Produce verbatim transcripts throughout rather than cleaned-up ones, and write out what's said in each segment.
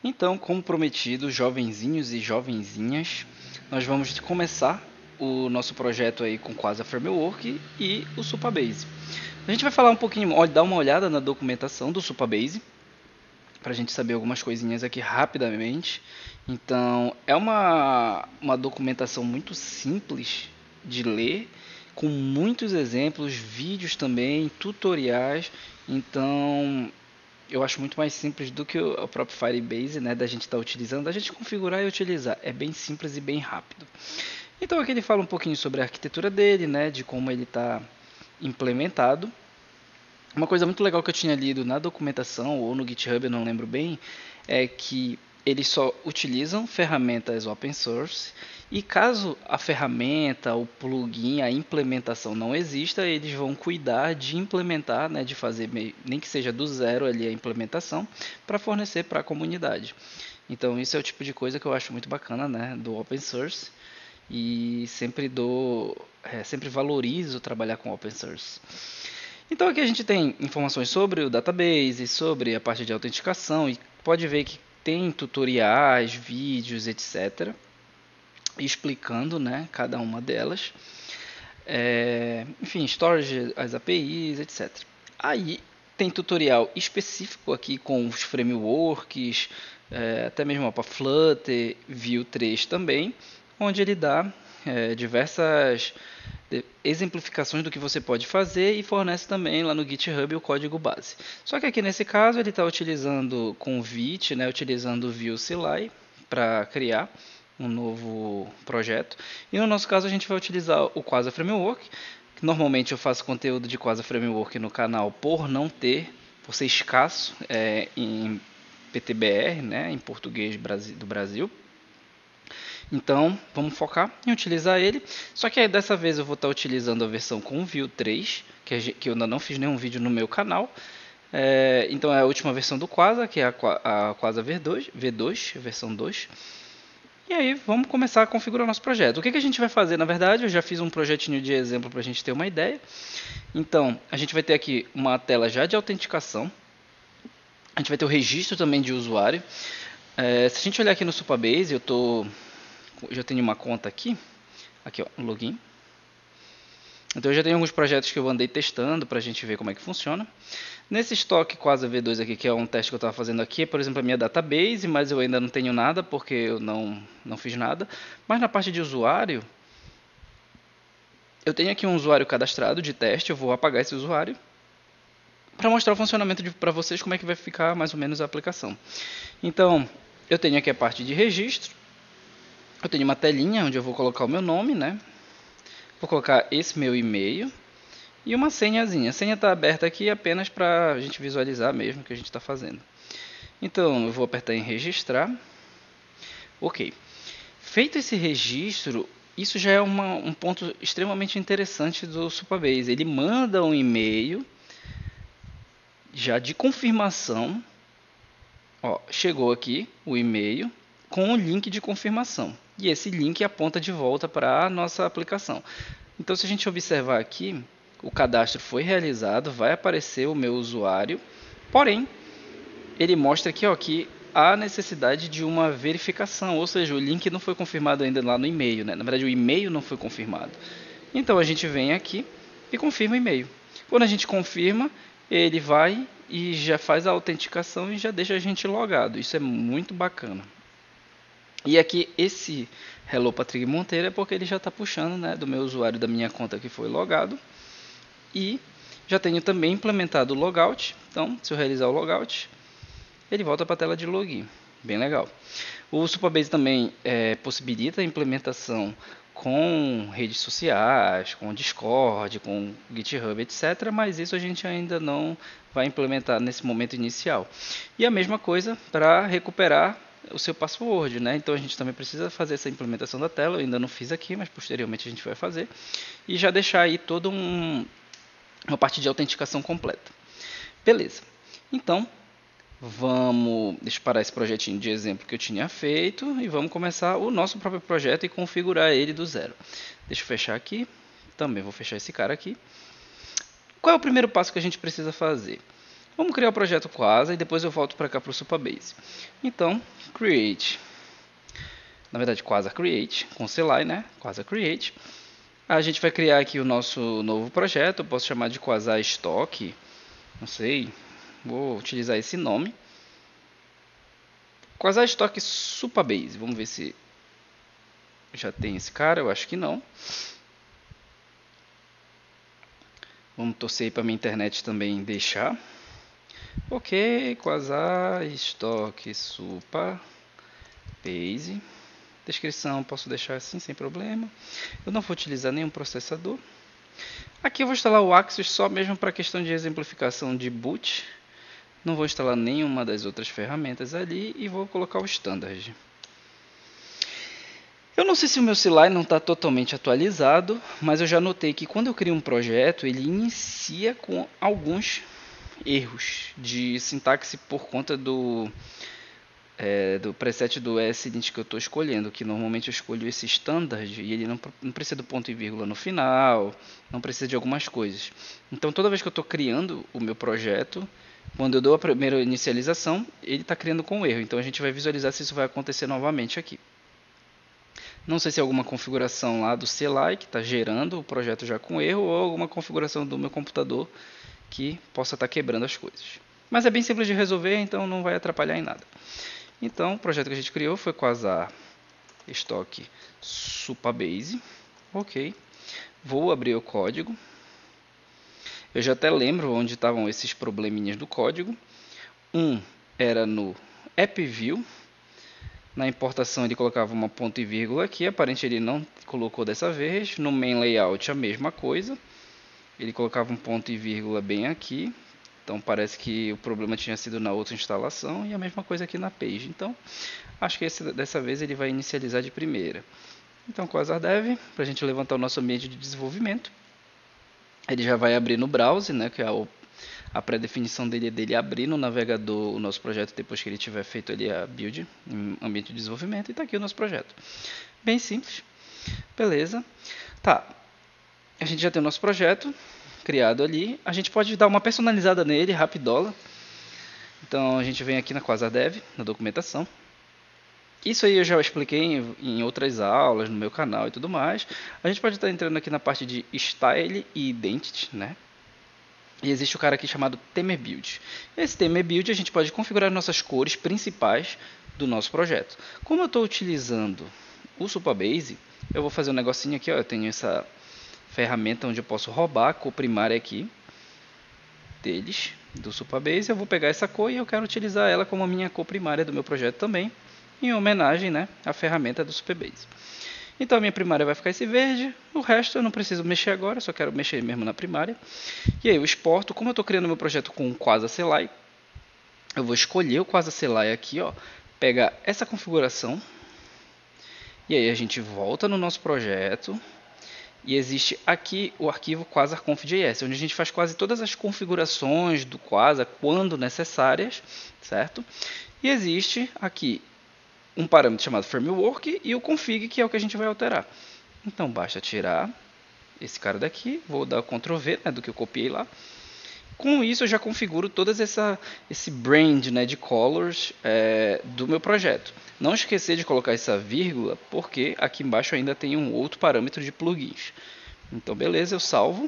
Então, como prometido, jovenzinhos e jovenzinhas, nós vamos começar o nosso projeto aí com o Quasar Framework e o Supabase. A gente vai falar um pouquinho, dar uma olhada na documentação do Supabase, para a gente saber algumas coisinhas aqui rapidamente. Então, é uma, uma documentação muito simples de ler, com muitos exemplos, vídeos também, tutoriais. Então, eu acho muito mais simples do que o próprio Firebase, né, da gente estar tá utilizando, da gente configurar e utilizar. É bem simples e bem rápido. Então aqui ele fala um pouquinho sobre a arquitetura dele, né, de como ele está implementado. Uma coisa muito legal que eu tinha lido na documentação ou no GitHub, eu não lembro bem, é que eles só utilizam ferramentas open source e caso a ferramenta, o plugin, a implementação não exista, eles vão cuidar de implementar, né, de fazer nem que seja do zero ali a implementação para fornecer para a comunidade. Então isso é o tipo de coisa que eu acho muito bacana, né, do open source e sempre dou, é, sempre valorizo trabalhar com open source. Então aqui a gente tem informações sobre o database, sobre a parte de autenticação e pode ver que tem tutoriais, vídeos, etcétera explicando, né, cada uma delas. É, enfim, storage, as A P Is, etcétera. Aí tem tutorial específico aqui com os frameworks, é, até mesmo para Flutter, Vue três também, onde ele dá é, diversas exemplificações do que você pode fazer e fornece também lá no GitHub o código base. Só que aqui nesse caso ele está utilizando com Vite, né, utilizando o Vue C L I para criar um novo projeto. E no nosso caso a gente vai utilizar o Quasar Framework. Normalmente eu faço conteúdo de Quasar Framework no canal por não ter, por ser escasso é, em P T B R, né, em português do Brasil. Então, vamos focar em utilizar ele. Só que aí, dessa vez eu vou estar utilizando a versão com Vue três, que, a, que eu ainda não fiz nenhum vídeo no meu canal. É, então é a última versão do Quasar, que é a, a Quasar V dois, V dois, versão dois. E aí, vamos começar a configurar nosso projeto. O que, que a gente vai fazer, na verdade? Eu já fiz um projetinho de exemplo para a gente ter uma ideia. Então, a gente vai ter aqui uma tela já de autenticação. A gente vai ter o registro também de usuário. É, se a gente olhar aqui no Supabase, eu estou... já tenho uma conta aqui, aqui ó, login. Então eu já tenho alguns projetos que eu andei testando para a gente ver como é que funciona. Nesse estoque Quasar V dois aqui, que é um teste que eu estava fazendo aqui, é, por exemplo, a minha database, mas eu ainda não tenho nada porque eu não, não fiz nada. Mas na parte de usuário, eu tenho aqui um usuário cadastrado de teste, eu vou apagar esse usuário para mostrar o funcionamento para vocês, como é que vai ficar mais ou menos a aplicação. Então, eu tenho aqui a parte de registro. Eu tenho uma telinha onde eu vou colocar o meu nome, né? Vou colocar esse meu e-mail e uma senhazinha. A senha está aberta aqui apenas para a gente visualizar mesmo o que a gente está fazendo. Então, eu vou apertar em registrar. Ok. Feito esse registro, isso já é uma, um ponto extremamente interessante do Supabase. Ele manda um e-mail já de confirmação. Ó, chegou aqui o e-mail com o link de confirmação. E esse link aponta de volta para a nossa aplicação. Então, se a gente observar aqui, o cadastro foi realizado, vai aparecer o meu usuário, porém, ele mostra aqui ó, que há necessidade de uma verificação, ou seja, o link não foi confirmado ainda lá no e-mail, né? Na verdade, o e-mail não foi confirmado. Então, a gente vem aqui e confirma o e-mail. Quando a gente confirma, ele vai e já faz a autenticação e já deixa a gente logado. Isso é muito bacana. E aqui esse Hello Patrick Monteiro é porque ele já está puxando, né, do meu usuário da minha conta que foi logado. E já tenho também implementado o logout. Então, se eu realizar o logout, ele volta para a tela de login. Bem legal. O Supabase também é, possibilita a implementação com redes sociais, com Discord, com GitHub, etcétera. Mas isso a gente ainda não vai implementar nesse momento inicial. E a mesma coisa para recuperar o seu password, né? Então a gente também precisa fazer essa implementação da tela. Eu ainda não fiz aqui, mas posteriormente a gente vai fazer. E já deixar aí todo um, uma parte de autenticação completa. Beleza. Então, vamos deixa eu parar esse projetinho de exemplo que eu tinha feito e vamos começar o nosso próprio projeto e configurar ele do zero. Deixa eu fechar aqui. Também vou fechar esse cara aqui. Qual é o primeiro passo que a gente precisa fazer? Vamos criar o projeto Quasar e depois eu volto para cá para o Supabase. Então, create. Na verdade, Quasar create, com CLI, né? Quasar create. A gente vai criar aqui o nosso novo projeto. Eu posso chamar de Quasar Stock. Não sei. Vou utilizar esse nome. Quasar Stock Supabase. Vamos ver se já tem esse cara. Eu acho que não. Vamos torcer para minha internet também deixar. Ok, Quasar Stock Supabase. Descrição posso deixar assim sem problema. Eu não vou utilizar nenhum processador. Aqui eu vou instalar o Axios só mesmo para questão de exemplificação de boot. Não vou instalar nenhuma das outras ferramentas ali e vou colocar o Standard. Eu não sei se o meu C L I não está totalmente atualizado, mas eu já notei que quando eu crio um projeto, ele inicia com alguns erros de sintaxe por conta do, é, do preset do ESLint que eu estou escolhendo, que normalmente eu escolho esse Standard e ele não, não precisa do ponto e vírgula no final, não precisa de algumas coisas. Então toda vez que eu estou criando o meu projeto, quando eu dou a primeira inicialização, ele está criando com erro. Então a gente vai visualizar se isso vai acontecer novamente aqui. Não sei se é alguma configuração lá do C L I que está gerando o projeto já com erro ou alguma configuração do meu computador que possa estar tá quebrando as coisas. Mas é bem simples de resolver, então não vai atrapalhar em nada. Então o projeto que a gente criou foi Quasar Stock Supabase. Ok. Vou abrir o código. Eu já até lembro onde estavam esses probleminhas do código. Um era no AppView. Na importação ele colocava uma ponto e vírgula aqui, aparentemente ele não colocou dessa vez. No main layout a mesma coisa, ele colocava um ponto e vírgula bem aqui. Então parece que o problema tinha sido na outra instalação e a mesma coisa aqui na page. Então acho que esse, dessa vez ele vai inicializar de primeira. Então Quasar Dev, para a gente levantar o nosso ambiente de desenvolvimento. Ele já vai abrir no browser, né, que é o A pré-definição dele é dele abrir no navegador o nosso projeto depois que ele tiver feito ali a build em ambiente de desenvolvimento. E está aqui o nosso projeto. Bem simples. Beleza. Tá. A gente já tem o nosso projeto criado ali. A gente pode dar uma personalizada nele, rapidola. Então a gente vem aqui na Quasar Dev, na documentação. Isso aí eu já expliquei em, em outras aulas no meu canal e tudo mais. A gente pode estar entrando aqui na parte de Style e Identity, né? E existe o cara aqui chamado Theme Build. Esse Theme Build a gente pode configurar nossas cores principais do nosso projeto. Como eu estou utilizando o Supabase, eu vou fazer um negocinho aqui. Ó, eu tenho essa ferramenta onde eu posso roubar a cor primária aqui deles, do Supabase. Eu vou pegar essa cor e eu quero utilizar ela como a minha cor primária do meu projeto também, em homenagem, né, à ferramenta do Supabase. Então a minha primária vai ficar esse verde, o resto eu não preciso mexer agora, só quero mexer mesmo na primária. E aí eu exporto, como eu estou criando meu projeto com o Quasar C L I, eu vou escolher o Quasar C L I aqui, ó, pegar essa configuração, e aí a gente volta no nosso projeto, e existe aqui o arquivo quasar.conf.js, onde a gente faz quase todas as configurações do Quasar quando necessárias, certo? E existe aqui um parâmetro chamado framework e o config, que é o que a gente vai alterar. Então basta tirar esse cara daqui, vou dar Ctrl V, né, do que eu copiei lá. Com isso eu já configuro todas essa esse brand, né, de colors é, do meu projeto. Não esquecer de colocar essa vírgula, porque aqui embaixo ainda tem um outro parâmetro de plugins. Então beleza, eu salvo.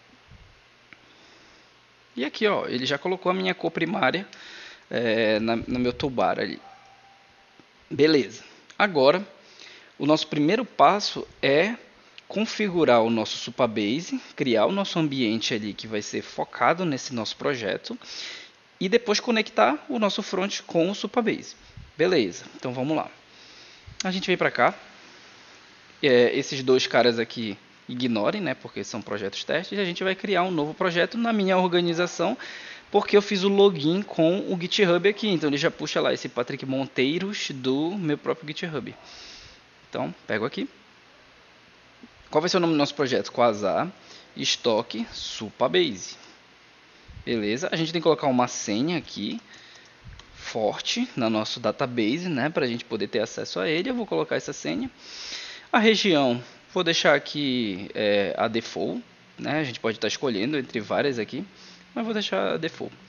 E aqui, ó, ele já colocou a minha cor primária é, na, no meu toolbar ali. Beleza. Agora, o nosso primeiro passo é configurar o nosso Supabase, criar o nosso ambiente ali que vai ser focado nesse nosso projeto e depois conectar o nosso front com o Supabase. Beleza, então vamos lá. A gente vem para cá. É, esses dois caras aqui ignorem, né, porque são projetos testes. A gente vai criar um novo projeto na minha organização, porque eu fiz o login com o GitHub aqui. Então ele já puxa lá esse Patrick Monteiros do meu próprio GitHub. Então, pego aqui. Qual vai ser o nome do nosso projeto? Quasar Stock Supabase. Beleza? A gente tem que colocar uma senha aqui forte no nosso database, né, para a gente poder ter acesso a ele. Eu vou colocar essa senha. A região, vou deixar aqui é, a default, né? A gente pode estar escolhendo entre várias aqui, mas vou deixar a default.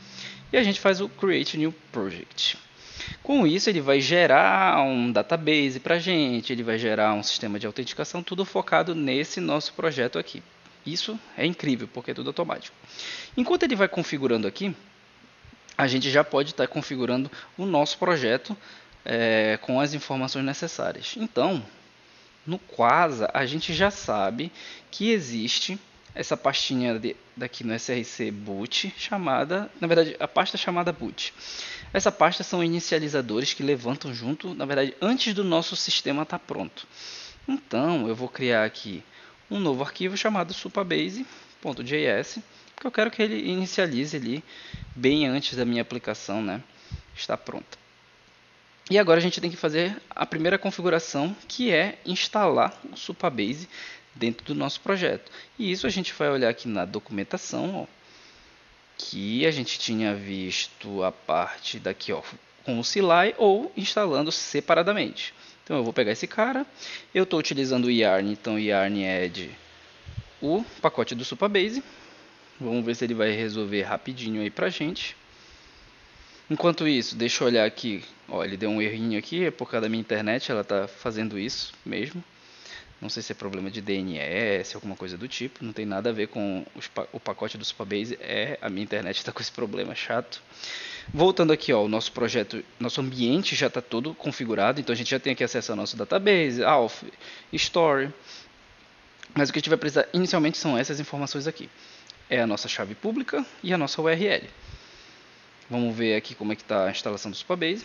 e a gente faz o Create New Project. Com isso, ele vai gerar um database para a gente, ele vai gerar um sistema de autenticação, tudo focado nesse nosso projeto aqui. Isso é incrível, porque é tudo automático. Enquanto ele vai configurando aqui, a gente já pode estar configurando o nosso projeto é, com as informações necessárias. Então, no Quasa, a gente já sabe que existe essa pastinha de, daqui no S R C boot, chamada, na verdade, a pasta chamada boot. Essa pasta são inicializadores que levantam junto, na verdade, antes do nosso sistema estar pronto. Então, eu vou criar aqui um novo arquivo chamado supabase.js, que eu quero que ele inicialize ali bem antes da minha aplicação, né, estar pronta. E agora a gente tem que fazer a primeira configuração, que é instalar o Supabase dentro do nosso projeto. E isso a gente vai olhar aqui na documentação, ó, que a gente tinha visto a parte daqui, ó, com o C L I ou instalando separadamente. Então eu vou pegar esse cara, eu estou utilizando o Yarn, então o Yarn add o pacote do Supabase. Vamos ver se ele vai resolver rapidinho aí pra gente. Enquanto isso, deixa eu olhar aqui. Ó, ele deu um errinho aqui, é por causa da minha internet, ela está fazendo isso mesmo. Não sei se é problema de D N S, alguma coisa do tipo. Não tem nada a ver com os, o pacote do Supabase. É, a minha internet está com esse problema chato. Voltando aqui, ó, o nosso projeto, nosso ambiente já está todo configurado. Então a gente já tem aqui acesso ao nosso database, auth, story. Mas o que a gente vai precisar inicialmente são essas informações aqui. É a nossa chave pública e a nossa U R L. Vamos ver aqui como é que está a instalação do Supabase.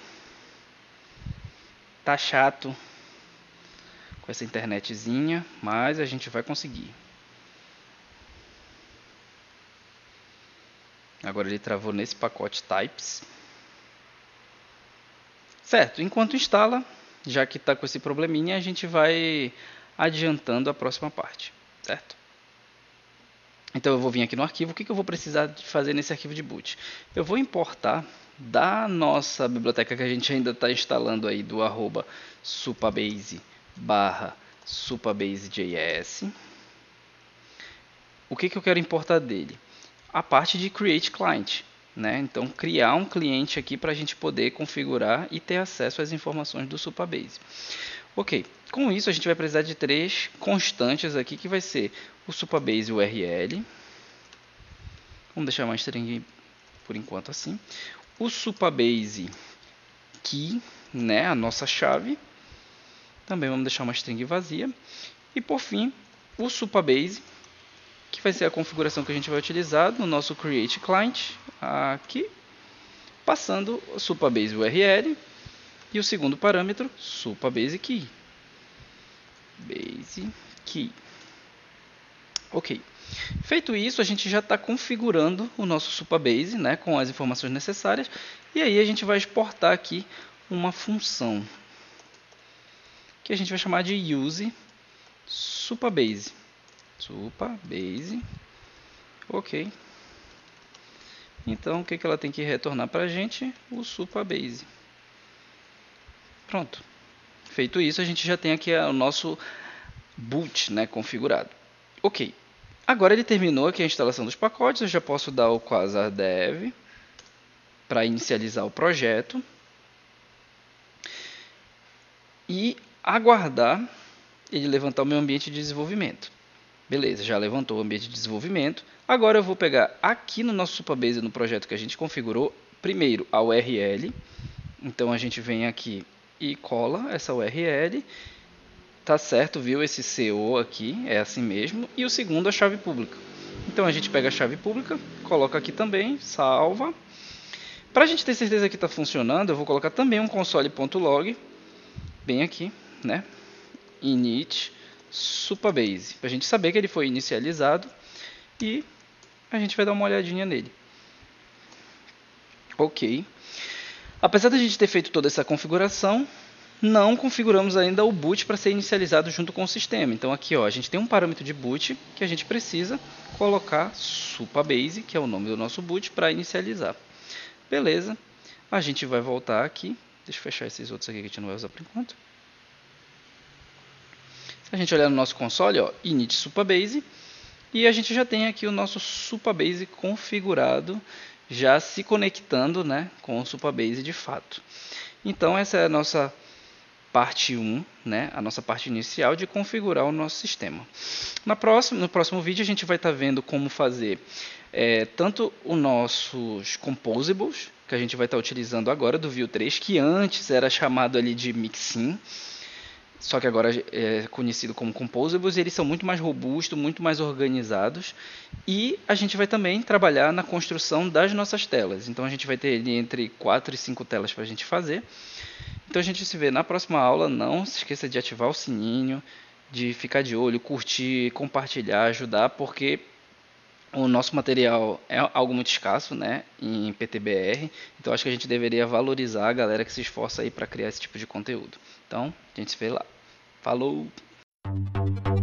Tá chato com essa internetzinha, mas a gente vai conseguir. Agora ele travou nesse pacote types. Certo, enquanto instala, já que está com esse probleminha, a gente vai adiantando a próxima parte, certo? Então eu vou vir aqui no arquivo, o que, que eu vou precisar de fazer nesse arquivo de boot? Eu vou importar da nossa biblioteca que a gente ainda está instalando aí, do arroba supabase barra supabase.js. O que, que eu quero importar dele? A parte de create client, né? Então criar um cliente aqui para a gente poder configurar e ter acesso às informações do Supabase. Ok, com isso a gente vai precisar de três constantes aqui, que vai ser o Supabase U R L. Vamos deixar uma string por enquanto assim. O Supabase key, né, a nossa chave. Também vamos deixar uma string vazia. E por fim, o Supabase, que vai ser a configuração que a gente vai utilizar no nosso create client aqui, passando o Supabase U R L. E o segundo parâmetro, Supabase key. Base key. Ok. Feito isso, a gente já está configurando o nosso Supabase, né, com as informações necessárias. E aí a gente vai exportar aqui uma função que a gente vai chamar de use Supabase. Supabase. Ok. Então, o que, que ela tem que retornar para a gente? O Supabase. Pronto. Feito isso, a gente já tem aqui o nosso boot, né, configurado. Ok. Agora ele terminou aqui a instalação dos pacotes. Eu já posso dar o quasar dev para inicializar o projeto e aguardar ele levantar o meu ambiente de desenvolvimento. Beleza, já levantou o ambiente de desenvolvimento. Agora eu vou pegar aqui no nosso Supabase, no projeto que a gente configurou, primeiro a U R L. Então a gente vem aqui e cola essa U R L. Tá certo, viu? Esse C O aqui é assim mesmo. E o segundo, a chave pública. Então a gente pega a chave pública, coloca aqui também, salva. Para a gente ter certeza que está funcionando, eu vou colocar também um console.log, bem aqui, né? Init Supabase, para a gente saber que ele foi inicializado e a gente vai dar uma olhadinha nele. Ok. Apesar de a gente ter feito toda essa configuração, não configuramos ainda o boot para ser inicializado junto com o sistema. Então aqui, ó, a gente tem um parâmetro de boot que a gente precisa colocar Supabase, que é o nome do nosso boot, para inicializar. Beleza. A gente vai voltar aqui. Deixa eu fechar esses outros aqui que a gente não vai usar por enquanto. Se a gente olhar no nosso console, ó, init Supabase, E a gente já tem aqui o nosso Supabase configurado, já se conectando, né, com o Supabase de fato. Então essa é a nossa parte um, né, a nossa parte inicial de configurar o nosso sistema. Na próxima, no próximo vídeo a gente vai estar tá vendo como fazer é, tanto os nossos composables, que a gente vai estar tá utilizando agora do Vue três, que antes era chamado ali de Mixin, só que agora é conhecido como composables, e eles são muito mais robustos, muito mais organizados, e a gente vai também trabalhar na construção das nossas telas. Então a gente vai ter ali entre quatro e cinco telas para a gente fazer. Então a gente se vê na próxima aula. Não se esqueça de ativar o sininho, de ficar de olho, curtir, compartilhar, ajudar, porque o nosso material é algo muito escasso, né, em P T B R. Então acho que a gente deveria valorizar a galera que se esforça aí para criar esse tipo de conteúdo. Então a gente se vê lá. Falou!